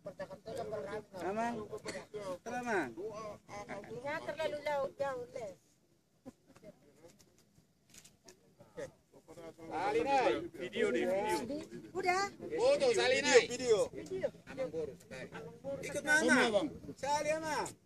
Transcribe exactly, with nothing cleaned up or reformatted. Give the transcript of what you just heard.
Amang, Amang. Nggak terlalu jauh-jauh les. Salinai, video deh, video. Udah. Foto Salinai. Video. Video. Amang boru. Ikut mama. Sali ama.